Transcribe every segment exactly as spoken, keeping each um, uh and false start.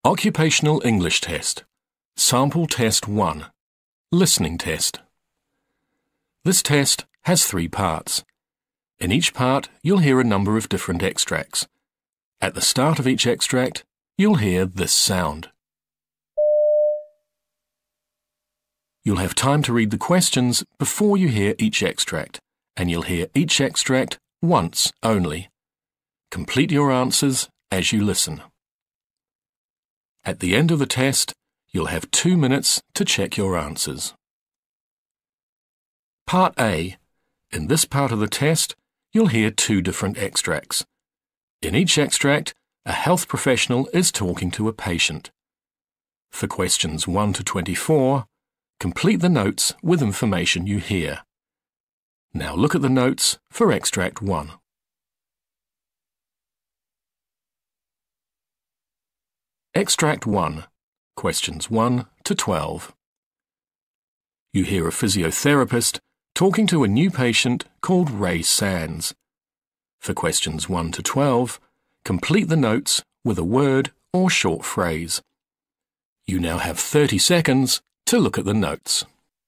Occupational English Test. Sample Test one. Listening Test. This test has three parts. In each part, you'll hear a number of different extracts. At the start of each extract, you'll hear this sound. You'll have time to read the questions before you hear each extract, and you'll hear each extract once only. Complete your answers as you listen. At the end of the test, you'll have two minutes to check your answers. Part A. In this part of the test, you'll hear two different extracts. In each extract, a health professional is talking to a patient. For questions one to twenty-four, complete the notes with information you hear. Now look at the notes for extract one. Extract one, questions one to twelve. You hear a physiotherapist talking to a new patient called Ray Sands. For questions one to twelve, complete the notes with a word or short phrase. You now have thirty seconds to look at the notes.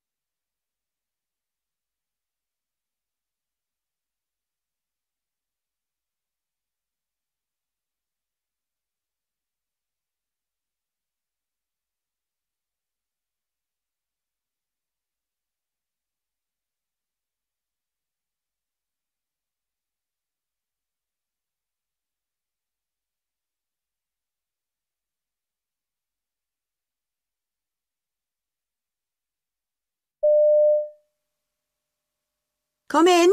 Come in.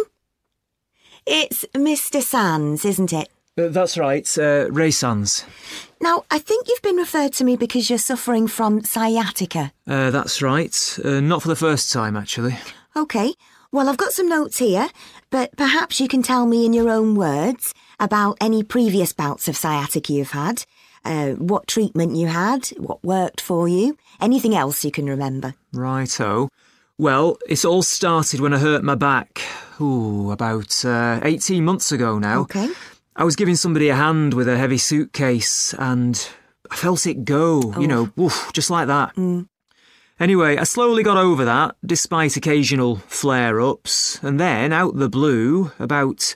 It's Mister Sands, isn't it? Uh, that's right, uh, Ray Sands. Now, I think you've been referred to me because you're suffering from sciatica. Uh, that's right. Uh, not for the first time, actually. OK. Well, I've got some notes here, but perhaps you can tell me in your own words about any previous bouts of sciatica you've had, uh, what treatment you had, what worked for you, anything else you can remember. Righto. Well, it all started when I hurt my back, ooh, about uh, eighteen months ago now. OK. I was giving somebody a hand with a heavy suitcase and I felt it go, Oh. you know, woof, just like that. Mm. Anyway, I slowly got over that, despite occasional flare-ups, and then, out the blue, about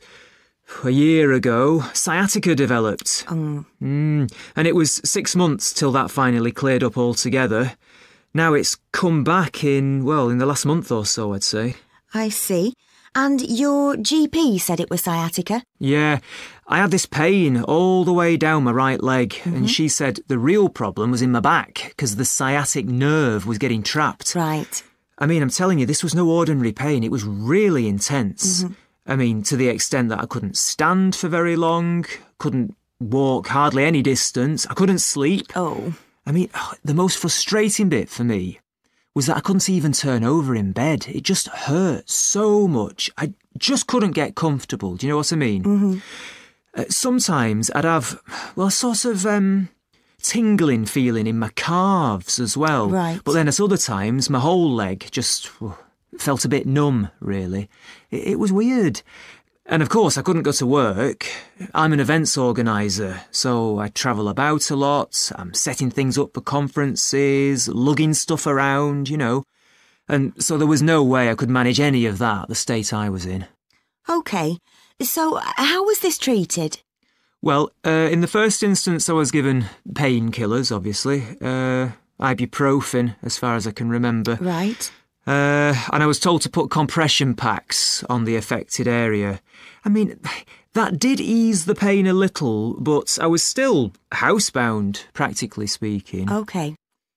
a year ago, sciatica developed. Um. Mm. And it was six months till that finally cleared up altogether. Now it's come back in, well, in the last month or so, I'd say. I see. And your G P said it was sciatica? Yeah, I had this pain all the way down my right leg, Mm-hmm. and she said the real problem was in my back because the sciatic nerve was getting trapped. Right. I mean, I'm telling you, this was no ordinary pain. It was really intense. Mm-hmm. I mean, to the extent that I couldn't stand for very long, couldn't walk hardly any distance, I couldn't sleep. Oh. I mean, the most frustrating bit for me was that I couldn't even turn over in bed. It just hurt so much. I just couldn't get comfortable. Do you know what I mean? Mm-hmm. Uh, sometimes I'd have, well, a sort of um, tingling feeling in my calves as well. Right. But then at other times, my whole leg just oh, felt a bit numb, really. It, it was weird. And of course, I couldn't go to work. I'm an events organiser, so I travel about a lot. I'm setting things up for conferences, lugging stuff around, you know. And so there was no way I could manage any of that, the state I was in. OK. So how was this treated? Well, uh, in the first instance, I was given painkillers, obviously. Uh, ibuprofen, as far as I can remember. Right. Uh, and I was told to put compression packs on the affected area. I mean, that did ease the pain a little, but I was still housebound, practically speaking. OK.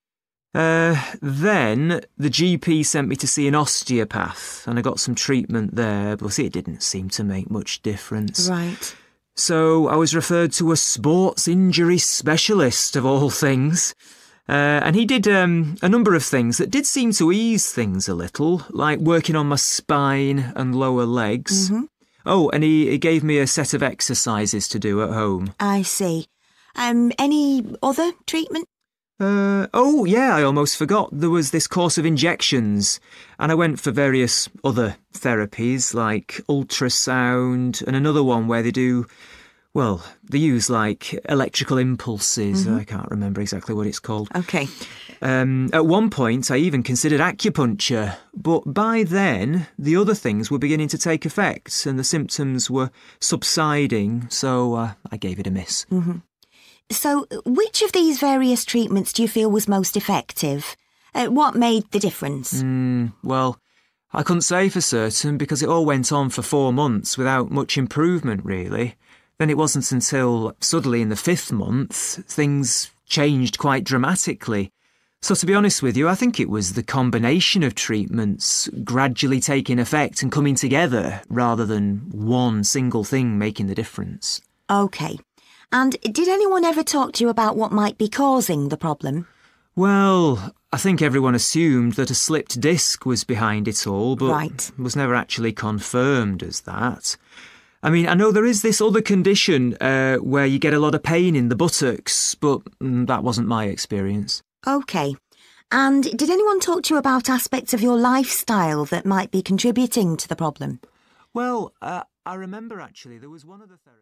Uh, then the G P sent me to see an osteopath, and I got some treatment there, but it didn't seem to make much difference. Right. So I was referred to a sports injury specialist, of all things. Uh, and he did um, a number of things that did seem to ease things a little, like working on my spine and lower legs. Mm-hmm. Oh, and he, he gave me a set of exercises to do at home. I see. Um, any other treatment? Uh, oh, yeah, I almost forgot. There was this course of injections, and I went for various other therapies, like ultrasound, and another one where they do, Well, they use, like, electrical impulses. Mm-hmm. I can't remember exactly what it's called. OK. Um, at one point, I even considered acupuncture, but by then, the other things were beginning to take effect and the symptoms were subsiding, so uh, I gave it a miss. Mm-hmm. So, which of these various treatments do you feel was most effective? Uh, what made the difference? Mm, well, I couldn't say for certain because it all went on for four months without much improvement, really. Then it wasn't until suddenly in the fifth month things changed quite dramatically. So to be honest with you, I think it was the combination of treatments gradually taking effect and coming together rather than one single thing making the difference. OK. And did anyone ever talk to you about what might be causing the problem? Well, I think everyone assumed that a slipped disc was behind it all, but right. was never actually confirmed as that. I mean, I know there is this other condition uh, where you get a lot of pain in the buttocks, but mm, that wasn't my experience. OK. And did anyone talk to you about aspects of your lifestyle that might be contributing to the problem? Well, uh, I remember actually there was one of the therapists.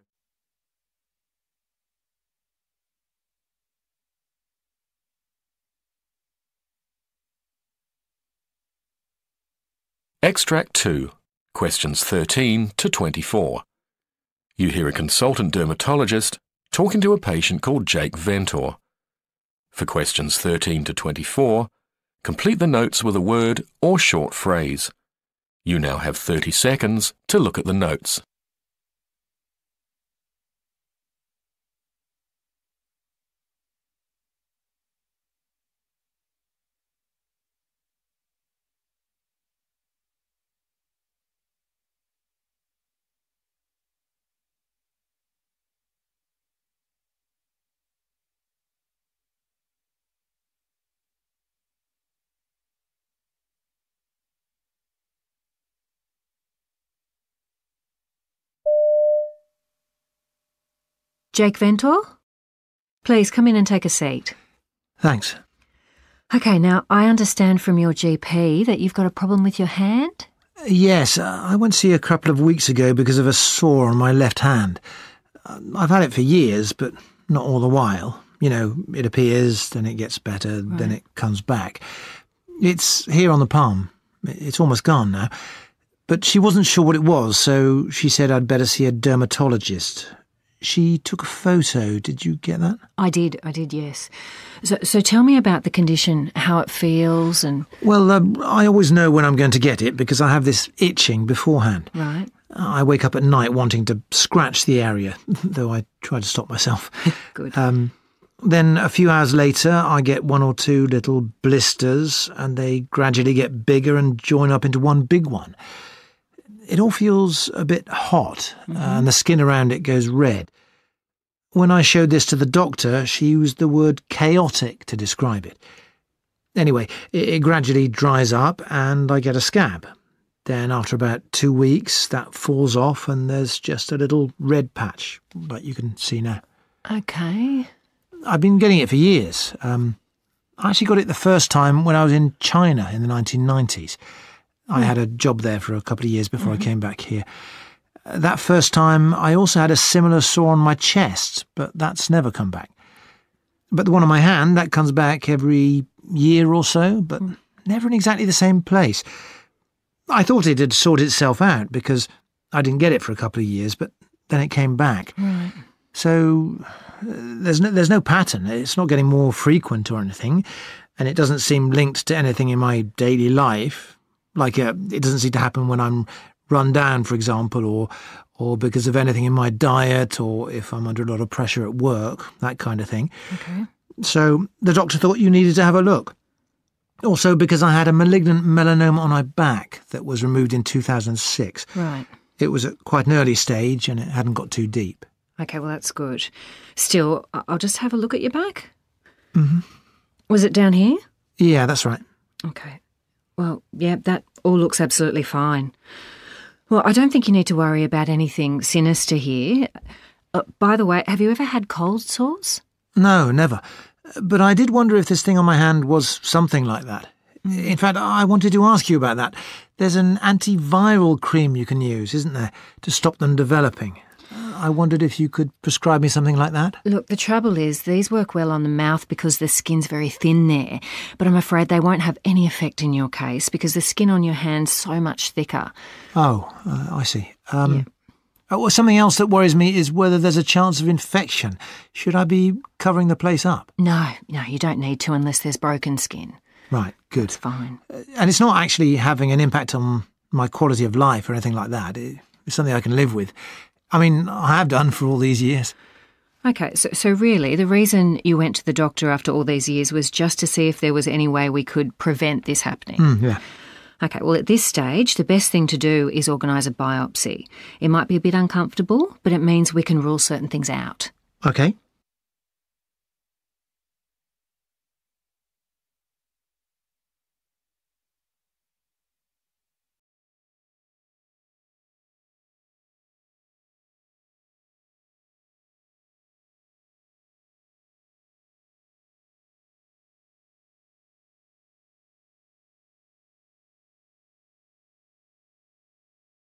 Extract two, questions thirteen to twenty-four. You hear a consultant dermatologist talking to a patient called Jake Ventor. For questions thirteen to twenty-four, complete the notes with a word or short phrase. You now have thirty seconds to look at the notes. Jake Ventor? Please come in and take a seat. Thanks. OK, now I understand from your G P that you've got a problem with your hand? Yes, I went to see a couple of weeks ago because of a sore on my left hand. I've had it for years, but not all the while. You know, it appears, then it gets better, right. Then it comes back. It's here on the palm. It's almost gone now. But she wasn't sure what it was, so she said I'd better see a dermatologist. She took a photo. Did you get that? I did, I did, yes. So so tell me about the condition, how it feels and... Well, uh, I always know when I'm going to get it because I have this itching beforehand. Right. I wake up at night wanting to scratch the area, though I try to stop myself. Good. Um, then a few hours later, I get one or two little blisters and they gradually get bigger and join up into one big one. It all feels a bit hot, mm-hmm. uh, and the skin around it goes red. When I showed this to the doctor, she used the word chaotic to describe it. Anyway, it, it gradually dries up and I get a scab. Then after about two weeks, that falls off and there's just a little red patch, like you can see now. OK. I've been getting it for years. Um, I actually got it the first time when I was in China in the nineteen nineties. I had a job there for a couple of years before mm-hmm. I came back here. That first time, I also had a similar sore on my chest, but that's never come back. But the one on my hand, that comes back every year or so, but mm. never in exactly the same place. I thought it had sorted itself out because I didn't get it for a couple of years, but then it came back. Right. So uh, there's no, there's no pattern. It's not getting more frequent or anything, and it doesn't seem linked to anything in my daily life. Like uh, it doesn't seem to happen when I'm run down, for example, or or because of anything in my diet, or if I'm under a lot of pressure at work, that kind of thing. Okay. So the doctor thought you needed to have a look. Also because I had a malignant melanoma on my back that was removed in two thousand six. Right. It was at quite an early stage and it hadn't got too deep. OK, well, that's good. Still, I'll just have a look at your back. Mm-hmm. Was it down here? Yeah, that's right. OK. Well, yeah, that all looks absolutely fine. Well, I don't think you need to worry about anything sinister here. Uh, by the way, have you ever had cold sores? No, never. But I did wonder if this thing on my hand was something like that. Mm. In fact, I wanted to ask you about that. There's an antiviral cream you can use, isn't there, to stop them developing? I wondered if you could prescribe me something like that. Look, the trouble is these work well on the mouth because the skin's very thin there, but I'm afraid they won't have any effect in your case because the skin on your hand's so much thicker. Oh, uh, I see. Um, Yeah. oh, well, something else that worries me is whether there's a chance of infection. Should I be covering the place up? No, no, you don't need to unless there's broken skin. Right, good. It's fine. And it's not actually having an impact on my quality of life or anything like that. It's something I can live with. I mean, I have done for all these years. Okay, so, so really the reason you went to the doctor after all these years was just to see if there was any way we could prevent this happening. Mm, yeah. Okay, well, at this stage, the best thing to do is organise a biopsy. It might be a bit uncomfortable, but it means we can rule certain things out. Okay.